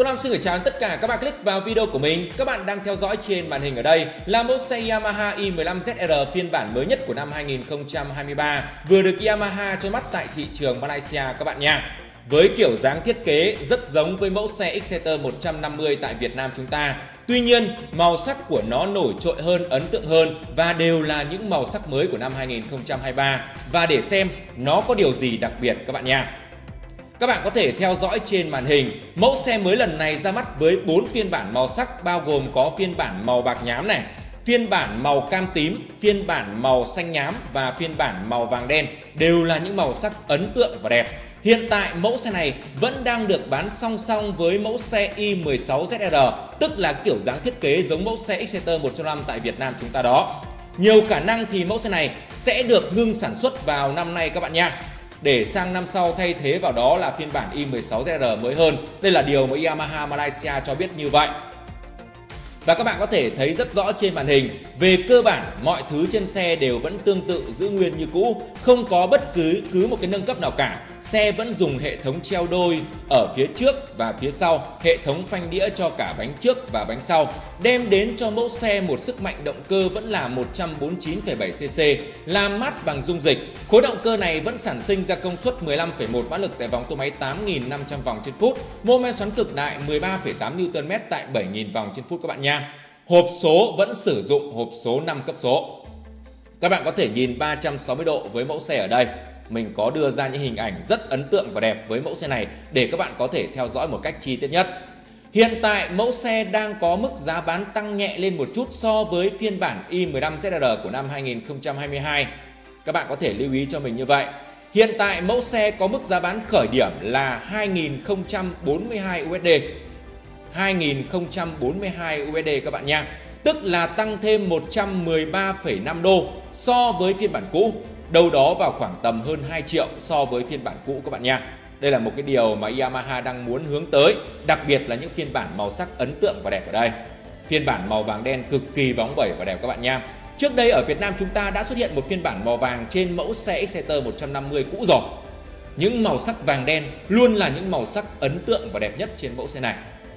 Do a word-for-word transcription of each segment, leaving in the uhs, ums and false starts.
Tôi Nam xin gửi chào đến tất cả các bạn click vào video của mình. Các bạn đang theo dõi trên màn hình ở đây là mẫu xe Yamaha i mười lăm Z R phiên bản mới nhất của năm hai nghìn không trăm hai mươi ba vừa được Yamaha cho mắt tại thị trường Malaysia các bạn nha. Với kiểu dáng thiết kế rất giống với mẫu xe Exciter một trăm năm mươi tại Việt Nam chúng ta. Tuy nhiên, màu sắc của nó nổi trội hơn, ấn tượng hơn và đều là những màu sắc mới của năm hai nghìn không trăm hai mươi ba. Và để xem nó có điều gì đặc biệt các bạn nha. Các bạn có thể theo dõi trên màn hình, mẫu xe mới lần này ra mắt với bốn phiên bản màu sắc bao gồm có phiên bản màu bạc nhám này, phiên bản màu cam tím, phiên bản màu xanh nhám và phiên bản màu vàng đen, đều là những màu sắc ấn tượng và đẹp. Hiện tại mẫu xe này vẫn đang được bán song song với mẫu xe i mười sáu Z R, tức là kiểu dáng thiết kế giống mẫu xe Exciter một trăm năm tại Việt Nam chúng ta đó. Nhiều khả năng thì mẫu xe này sẽ được ngưng sản xuất vào năm nay các bạn nha, để sang năm sau thay thế vào đó là phiên bản i mười sáu Z R mới hơn. Đây là điều mà Yamaha Malaysia cho biết như vậy. Và các bạn có thể thấy rất rõ trên màn hình, về cơ bản mọi thứ trên xe đều vẫn tương tự giữ nguyên như cũ, không có bất cứ cứ một cái nâng cấp nào cả. Xe vẫn dùng hệ thống treo đôi ở phía trước và phía sau, hệ thống phanh đĩa cho cả bánh trước và bánh sau, đem đến cho mẫu xe một sức mạnh động cơ vẫn là một trăm bốn mươi chín phẩy bảy xê xê, làm mát bằng dung dịch. Khối động cơ này vẫn sản sinh ra công suất mười lăm phẩy một mã lực tại vòng tua máy tám nghìn năm trăm vòng trên phút, mô men xoắn cực đại mười ba phẩy tám niu tơn mét tại bảy nghìn vòng trên phút các bạn nha. Hộp số vẫn sử dụng hộp số năm cấp số. Các bạn có thể nhìn ba trăm sáu mươi độ với mẫu xe ở đây. Mình có đưa ra những hình ảnh rất ấn tượng và đẹp với mẫu xe này để các bạn có thể theo dõi một cách chi tiết nhất. Hiện tại mẫu xe đang có mức giá bán tăng nhẹ lên một chút so với phiên bản i mười lăm Z R của năm hai nghìn không trăm hai mươi hai. Các bạn có thể lưu ý cho mình như vậy. Hiện tại mẫu xe có mức giá bán khởi điểm là hai nghìn không trăm bốn mươi hai u ét đê. hai nghìn không trăm bốn mươi hai u ét đê các bạn nha. Tức là tăng thêm một trăm mười ba phẩy năm đô so với phiên bản cũ, đâu đó vào khoảng tầm hơn hai triệu so với phiên bản cũ các bạn nha. Đây là một cái điều mà Yamaha đang muốn hướng tới, đặc biệt là những phiên bản màu sắc ấn tượng và đẹp ở đây. Phiên bản màu vàng đen cực kỳ bóng bẩy và đẹp các bạn nha. Trước đây ở Việt Nam chúng ta đã xuất hiện một phiên bản màu vàng trên mẫu xe Exciter một trăm năm mươi cũ rồi. Những màu sắc vàng đen luôn là những màu sắc ấn tượng và đẹp nhất trên mẫu xe này.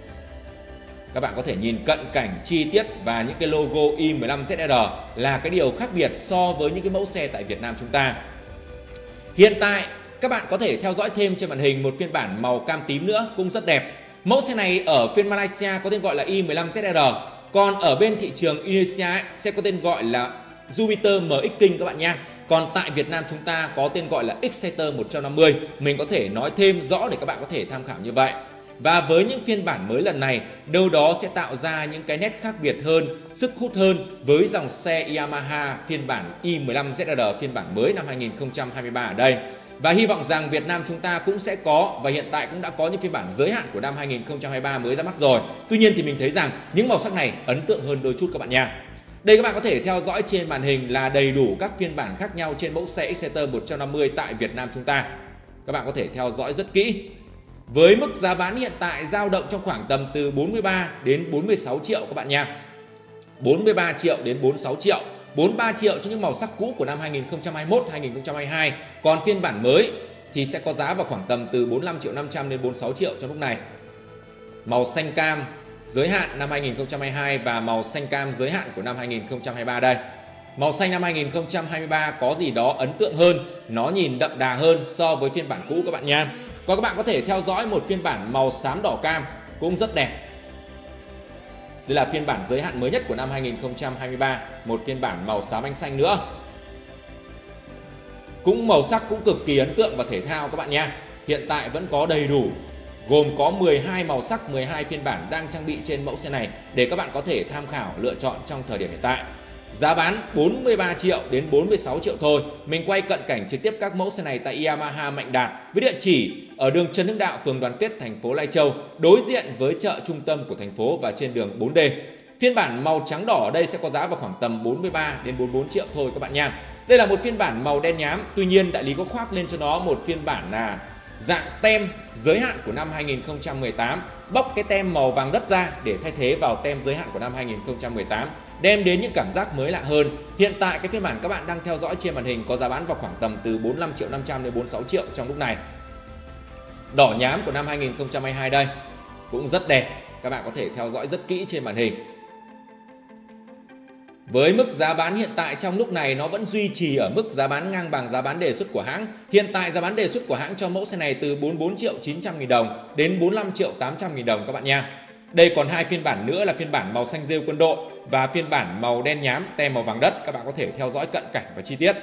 Các bạn có thể nhìn cận cảnh chi tiết và những cái logo i mười lăm Z R là cái điều khác biệt so với những cái mẫu xe tại Việt Nam chúng ta. Hiện tại các bạn có thể theo dõi thêm trên màn hình một phiên bản màu cam tím nữa cũng rất đẹp. Mẫu xe này ở phiên Malaysia có tên gọi là i mười lăm Z R, còn ở bên thị trường Indonesia sẽ có tên gọi là Jupiter em ích King các bạn nha. Còn tại Việt Nam chúng ta có tên gọi là Exciter một trăm năm mươi. Mình có thể nói thêm rõ để các bạn có thể tham khảo như vậy. Và với những phiên bản mới lần này, đâu đó sẽ tạo ra những cái nét khác biệt hơn, sức hút hơn với dòng xe Yamaha phiên bản i mười lăm Z R phiên bản mới năm hai nghìn không trăm hai mươi ba ở đây. Và hy vọng rằng Việt Nam chúng ta cũng sẽ có, và hiện tại cũng đã có những phiên bản giới hạn của năm hai nghìn không trăm hai mươi ba mới ra mắt rồi. Tuy nhiên thì mình thấy rằng những màu sắc này ấn tượng hơn đôi chút các bạn nha. Đây các bạn có thể theo dõi trên màn hình là đầy đủ các phiên bản khác nhau trên mẫu xe Exciter một trăm năm mươi tại Việt Nam chúng ta. Các bạn có thể theo dõi rất kỹ. Với mức giá bán hiện tại dao động trong khoảng tầm từ bốn mươi ba đến bốn mươi sáu triệu các bạn nha. bốn mươi ba triệu đến bốn mươi sáu triệu. bốn mươi ba triệu cho những màu sắc cũ của năm hai nghìn không trăm hai mươi mốt, hai nghìn không trăm hai mươi hai. Còn phiên bản mới thì sẽ có giá vào khoảng tầm từ bốn mươi lăm triệu năm trăm đến bốn mươi sáu triệu trong lúc này. Màu xanh cam giới hạn năm hai nghìn không trăm hai mươi hai và màu xanh cam giới hạn của năm hai nghìn không trăm hai mươi ba đây. Màu xanh năm hai nghìn không trăm hai mươi ba có gì đó ấn tượng hơn, nó nhìn đậm đà hơn so với phiên bản cũ các bạn nha. Còn các bạn có thể theo dõi một phiên bản màu xám đỏ cam cũng rất đẹp. Đây là phiên bản giới hạn mới nhất của năm hai nghìn không trăm hai mươi ba, một phiên bản màu xám ánh xanh nữa. Cũng màu sắc cũng cực kỳ ấn tượng và thể thao các bạn nha. Hiện tại vẫn có đầy đủ, gồm có mười hai màu sắc, mười hai phiên bản đang trang bị trên mẫu xe này để các bạn có thể tham khảo lựa chọn trong thời điểm hiện tại. Giá bán bốn mươi ba triệu đến bốn mươi sáu triệu thôi. Mình quay cận cảnh trực tiếp các mẫu xe này tại Yamaha Mạnh Đạt với địa chỉ ở đường Trần Hưng Đạo, phường Đoàn Kết, thành phố Lai Châu, đối diện với chợ trung tâm của thành phố và trên đường bốn D. Phiên bản màu trắng đỏ ở đây sẽ có giá vào khoảng tầm bốn mươi ba đến bốn mươi bốn triệu thôi các bạn nha. Đây là một phiên bản màu đen nhám, tuy nhiên đại lý có khoác lên cho nó một phiên bản là dạng tem giới hạn của năm hai nghìn không trăm mười tám, bóc cái tem màu vàng đất ra để thay thế vào tem giới hạn của năm hai nghìn không trăm mười tám, đem đến những cảm giác mới lạ hơn. Hiện tại cái phiên bản các bạn đang theo dõi trên màn hình có giá bán vào khoảng tầm từ bốn mươi lăm triệu năm trăm đến bốn mươi sáu triệu trong lúc này. Đỏ nhám của năm hai nghìn không trăm hai mươi hai đây cũng rất đẹp. Các bạn có thể theo dõi rất kỹ trên màn hình. Với mức giá bán hiện tại trong lúc này nó vẫn duy trì ở mức giá bán ngang bằng giá bán đề xuất của hãng. Hiện tại giá bán đề xuất của hãng cho mẫu xe này từ bốn mươi bốn triệu chín trăm nghìn đồng đến bốn mươi lăm triệu tám trăm nghìn đồng các bạn nha. Đây còn hai phiên bản nữa là phiên bản màu xanh rêu quân đội và phiên bản màu đen nhám tem màu vàng đất. Các bạn có thể theo dõi cận cảnh và chi tiết.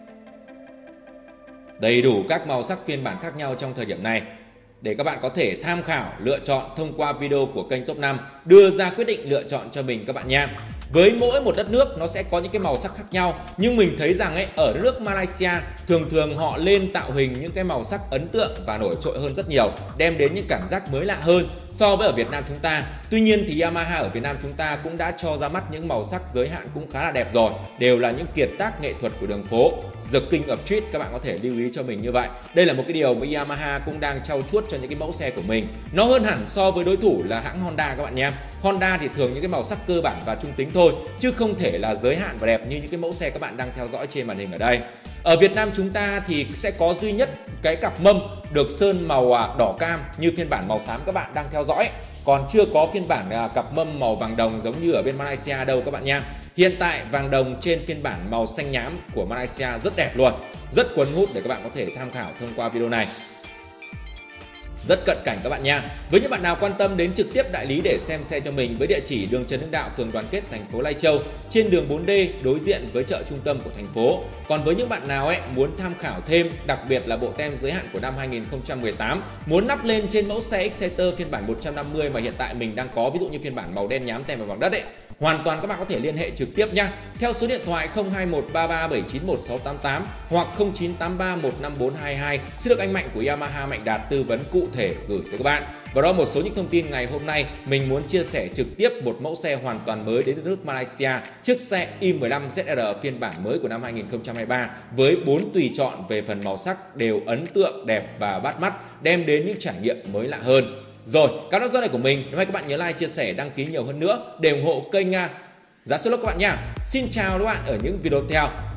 Đầy đủ các màu sắc phiên bản khác nhau trong thời điểm này để các bạn có thể tham khảo lựa chọn thông qua video của kênh Top năm, đưa ra quyết định lựa chọn cho mình các bạn nha. Với mỗi một đất nước nó sẽ có những cái màu sắc khác nhau, nhưng mình thấy rằng ấy, ở nước Malaysia thường thường họ lên tạo hình những cái màu sắc ấn tượng và nổi trội hơn rất nhiều, đem đến những cảm giác mới lạ hơn so với ở Việt Nam chúng ta. Tuy nhiên thì Yamaha ở Việt Nam chúng ta cũng đã cho ra mắt những màu sắc giới hạn cũng khá là đẹp rồi, đều là những kiệt tác nghệ thuật của đường phố, The King of Street, các bạn có thể lưu ý cho mình như vậy. Đây là một cái điều mà Yamaha cũng đang trau chuốt cho những cái mẫu xe của mình. Nó hơn hẳn so với đối thủ là hãng Honda các bạn nhé. Honda thì thường những cái màu sắc cơ bản và trung tính thôi, chứ không thể là giới hạn và đẹp như những cái mẫu xe các bạn đang theo dõi trên màn hình ở đây. Ở Việt Nam chúng ta thì sẽ có duy nhất cái cặp mâm được sơn màu đỏ cam như phiên bản màu xám các bạn đang theo dõi. Còn chưa có phiên bản cặp mâm màu vàng đồng giống như ở bên Malaysia đâu các bạn nha. Hiện tại vàng đồng trên phiên bản màu xanh nhám của Malaysia rất đẹp luôn, rất cuốn hút để các bạn có thể tham khảo thông qua video này. Rất cận cảnh các bạn nha. Với những bạn nào quan tâm đến trực tiếp đại lý để xem xe cho mình với địa chỉ đường Trần Hưng Đạo, phường Đoàn Kết, thành phố Lai Châu, trên đường bốn D đối diện với chợ trung tâm của thành phố. Còn với những bạn nào ấy muốn tham khảo thêm, đặc biệt là bộ tem giới hạn của năm hai nghìn không trăm mười tám, muốn lắp lên trên mẫu xe Exciter phiên bản một trăm năm mươi mà hiện tại mình đang có, ví dụ như phiên bản màu đen nhám tem màu vàng đất ấy, hoàn toàn các bạn có thể liên hệ trực tiếp nha. Theo số điện thoại không hai một ba ba bảy chín một sáu tám tám hoặc không chín tám ba một năm bốn hai hai sẽ được anh Mạnh của Yamaha Mạnh Đạt tư vấn cụ thể gửi tới các bạn. Và đó một số những thông tin ngày hôm nay mình muốn chia sẻ trực tiếp một mẫu xe hoàn toàn mới đến từ nước Malaysia, chiếc xe i mười lăm Z R phiên bản mới của năm hai nghìn không trăm hai mươi ba với bốn tùy chọn về phần màu sắc đều ấn tượng, đẹp và bắt mắt, đem đến những trải nghiệm mới lạ hơn. Rồi, các video này của mình, nếu các bạn nhớ like, chia sẻ, đăng ký nhiều hơn nữa để ủng hộ kênh Giá Số Lốc các bạn nha. Xin chào các bạn ở những video tiếp theo.